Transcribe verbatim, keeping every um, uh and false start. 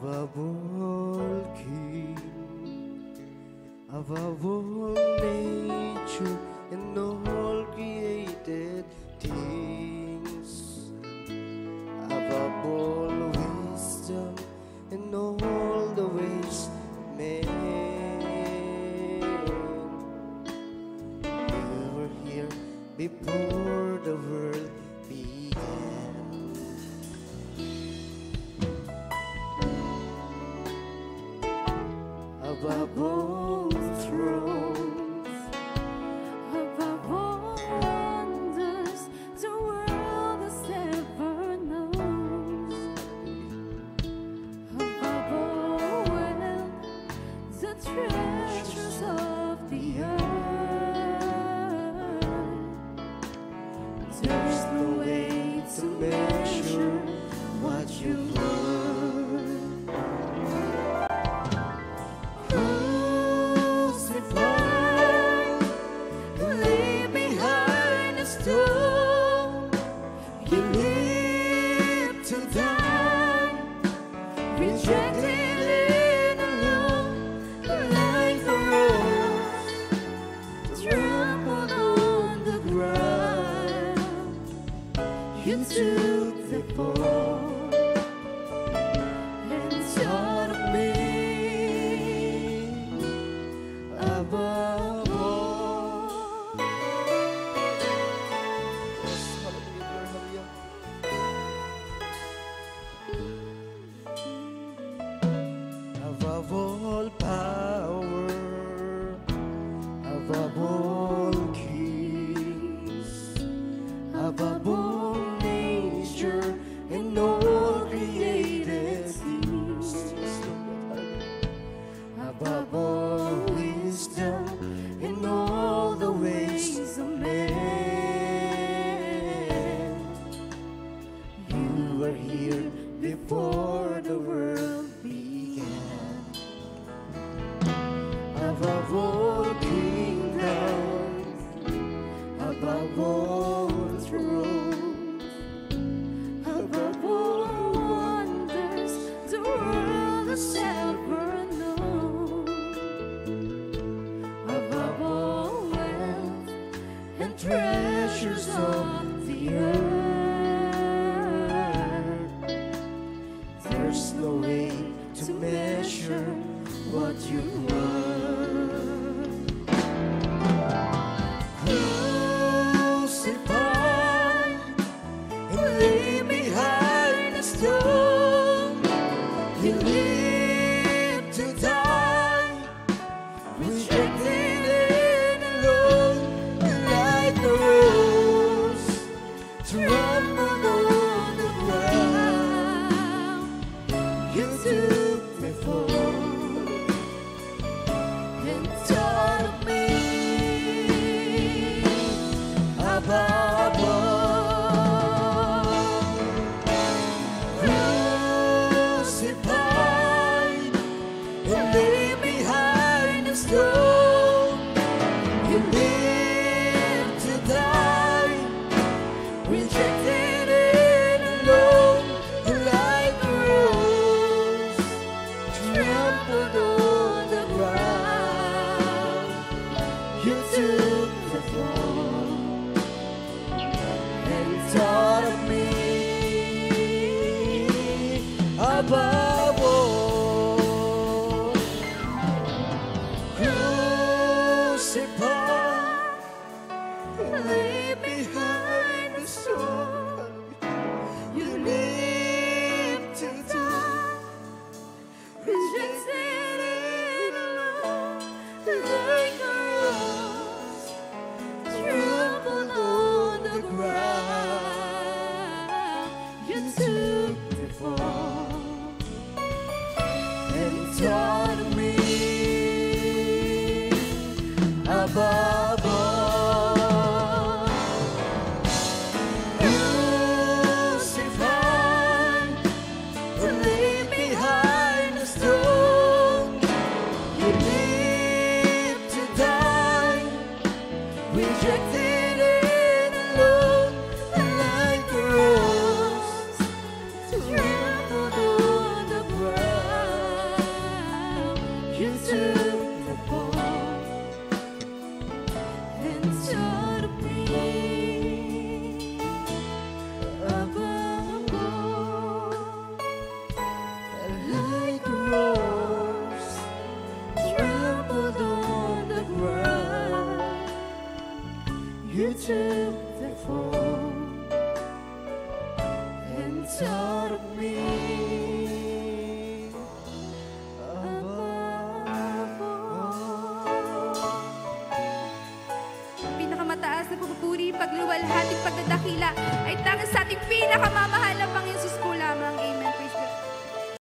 above all king, above all nature and all created things, above all wisdom and all the ways of men. You were here before the world began. Above all thrones, above all wonders the world has ever known, above all wealth, the treasures of the earth, there's no way to measure what you've learned. trampled on the ground. thought of me above all. Pinakamataas na pagpupuri, pagluwalhating pagdadakila ay tanging sa ating pinakamamahal